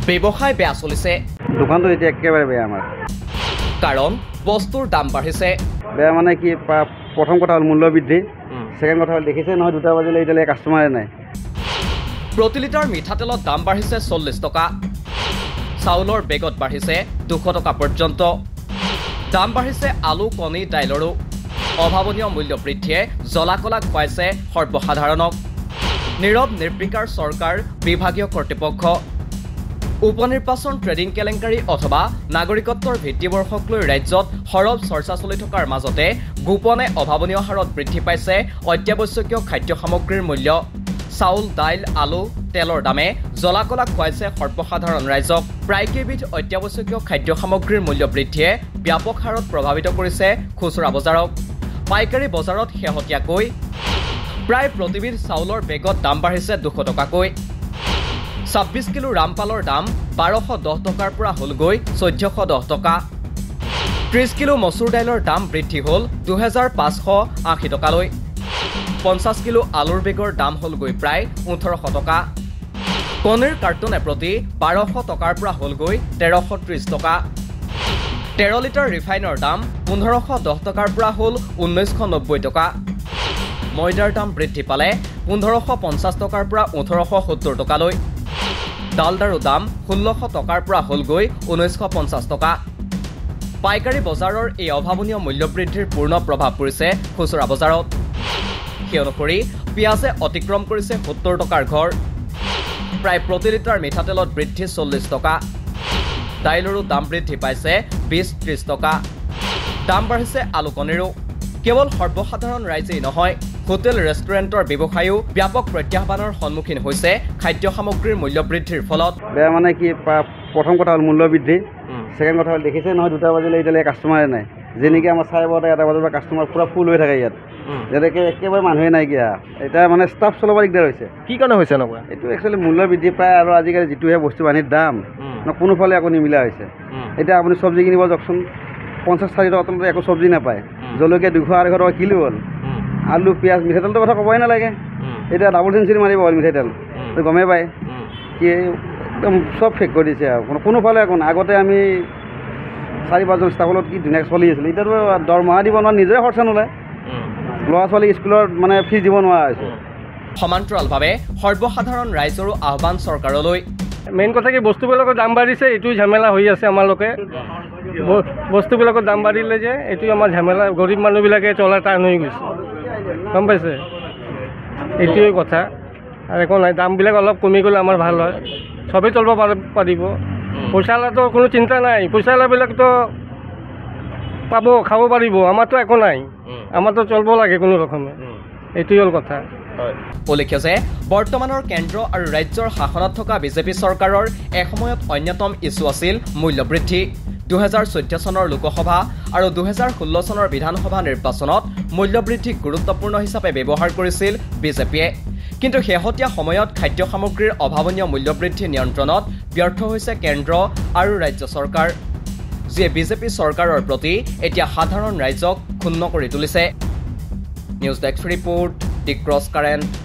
ব্যৱসায় বেয়া চলিছে দোকানটো এতিয়া একেবাৰে বেয়া আমাৰ কাৰণ বস্তুৰ দাম বাঢ়িছে বেয়া মানে কি প্ৰথম কথা হ'ল মূল্য বৃদ্ধি সেকেন্ড কথা হ'ল দেখিছে নহয় 2টা বাজিলে এতিয়ালৈ কাষ্টমাৰে নাই প্ৰতি লিটাৰ মিঠাতেলৰ দাম বাঢ়িছে 40 টকা চাউলৰ বেগত বাঢ়িছে 200 টকা পৰ্যন্ত দাম বাঢ়িছে আলু কণী দাইলৰো অভাৱনীয় মূল্য বৃদ্ধিয়ে জলাকলা খুৱাইছে সৰ্বসাধাৰণক নীৰৱ নিৰ্বিকাৰ চৰকাৰ বিভাগীয় কৰ্তৃপক্ষ উপনিৰ্বাচন ট্ৰেডিং কেলেংকাৰী অথবা নাগৰিকত্বৰ ভিত্তিবৰ্ষক লৈ ৰাজ্যত সৰব চৰ্চা চলি থকাৰ মাজতে গোপনে অভাৱনীয় হাৰত বৃদ্ধি পাইছে অত্যাৱশ্যকীয় খাদ্য সামগ্ৰীৰ মূল্য চাউল দাইল আলু তেলৰ দামে জলাকলা খুৱাইছে সৰ্বসাধাৰণ ৰাইজক প্ৰায়কেইবিধ অত্যাৱশ্যকীয় খাদ্য সামগ্ৰীৰ মূল্য বৃদ্ধিয়ে ব্যাপক হাৰত প্ৰভাৱিত কৰিছে খুচুৰা বজাৰক পাইকাৰী বজাৰত শেহতীয়াকৈ প্ৰায় প্ৰতিবিধ চাউলৰ বেগত দাম বাঢ়িছে 200 টকাকৈ 26 কিলো ৰামপালৰ দাম 1210 টকাৰ পৰা হ'লগৈ 1410 টকা 30 কিলো মচুৰ দাইলৰ দাম বৃদ্ধি হ'ল 2580 টকালৈ 50 কিলো আলুৰ বেগৰ দাম হ'লগৈ প্ৰায় 1800 টকা কণীৰ কাৰ্টনে প্ৰতি 1200 টকাৰ পৰা হ'লগৈ 1330 টকা 13 লিটাৰ ৰিফাইনৰ দাম 1510 টকাৰ পৰা হ'ল 1990 টকা ময়দাৰ দাম বৃদ্ধি পালে 1550 টকাৰ পৰা 1870 টকালৈ ডালদাৰো দাম 1600 টকাৰ পৰা হ'লগৈ 1950 টকা পাইকাৰী বজাৰৰ এই অভাৱনীয় মূল্য বৃদ্ধিৰ পূৰ্ণ প্ৰভাৱ পৰিছে খুচুৰা বজাৰত সেই অনুসৰি পিয়াজে অতিক্ৰম কৰিছে 70 টকাৰ ঘৰ প্ৰায় প্ৰতি লিটাৰ মিঠাতেলত বৃদ্ধি 40 টকা দাইলৰো দাম বৃদ্ধি পাইছে 20-30 টকা দাম বাঢ়িছে আলু কণীৰো কেৱল সৰ্বসাধাৰণ ৰাইজেই নহয় হোটেল ৰেষ্টুৰেণ্টৰ ব্যৱসায়ো ব্যাপক প্ৰত্যাহ্বানৰ সন্মুখীন হৈছে খাদ্য সামগ্ৰীৰ মূল্য বৃদ্ধিৰ ফলত বেয়া মানে কি প্ৰথম কথা হ'ল মূল্য বৃদ্ধি সেকেন্ড কথা হ'ল দেখিছে নহয় 2টা বাজিলে এতিয়ালৈ কাষ্টমাৰে নাই যেনেকৈ আমাৰ 12:30 এটা বজাৰ পৰা কাষ্টমাৰ পুৰা ফুল হৈ থাকে ইয়াত যেনেকৈ একেবাৰে মানুহে নাইকিয়া এতিয়া মানে ষ্টাফ চলাব দিগদাৰ হৈছে কি কাৰণে হৈছে এনেকুৱা এইটো একচুৱেলি মূল্য বৃদ্ধি প্ৰায় আৰু আজিকালি যিটোহে বস্তু বাহিনীৰ দাম কোনোফালে একো নিমিলা হৈছে এতিয়া আপুনি চব্জি কিনিব যাওকচোন 50-60 টকা তলত একো চব্জি নাপায় জলকীয়া 200-250 টকা কিলো হ'ল আলু পিঁয়াজ মিঠাতেলটোৰ কথা ক'বই নালাগে এতিয়া ডাবল চেঞ্চুৰী মাৰিব হ'ল মিঠাতেল গমেই পায় কি একদম চব ফেক কৰি দিছে আৰু কোনোফালে একো নাই আগতে আমি 4-5জন ষ্টাফত কি ধুনীয়াকৈ চলি আছিলোঁ এতিয়াতো দৰমহা দিব নোৱাৰে নিজৰে খৰচা নোলায় ল'ৰা ছোৱালীক স্কুলৰ মানে ফিজ দিব নোৱাৰা হৈছে সমান্তৰালভাৱে সৰ্বসাধাৰণ ৰাইজৰো আহ্বান চৰকাৰলৈ মেইন কথা কি বস্তুবিলাকৰ দাম বাঢ়িছে এইটো ঝামেলা হৈ আছে আমালোকে বস্তুবিলাকৰ দাম বাঢ়িলে যে এইটো আমাৰ ঝামেলা গৰীব মানুহবিলাকে চলা টান হৈ গৈছে গম পাইছে এইটোৱে কথা আৰু একো নাই দামবিলাক অলপ কমি গ'লে আমাৰ ভাল হয় চবেই চলিব পাৰিব পইচালাতো কোনো চিন্তা নাই পইচালাবিলাকতো পাব খাব পাৰিব আমাৰতো একো নাই আমাৰতো চলিব লাগে কোনো ৰকমে এইটোৱে হ'ল কথা উল্লেখ্য যে বৰ্তমানৰ কেন্দ্ৰ আৰু ৰাজ্যৰ শাসনত থকা বিজেপি চৰকাৰৰ এসময়ত অন্যতম ইছ্যু আছিল মূল্য বৃদ্ধি 2014 চনৰ লোকসভা আৰু 2016 চনৰ বিধানসভা নিৰ্বাচনত মূল্য বৃদ্ধিক গুৰুত্বপূৰ্ণ হিচাপে ব্যৱহাৰ কৰিছিল বিজেপিয়ে কিন্তু শেহতীয়া সময়ত খাদ্য সামগ্ৰীৰ অভাৱনীয় মূল্য বৃদ্ধি নিয়ন্ত্ৰণত ব্যৰ্থ হৈছে কেন্দ্ৰ আৰু ৰাজ্য চৰকাৰ যিয়ে বিজেপি চৰকাৰৰ প্ৰতি এতিয়া সাধাৰণ ৰাইজক ক্ষুণ্ণ কৰি তুলিছে news desk report the Cross current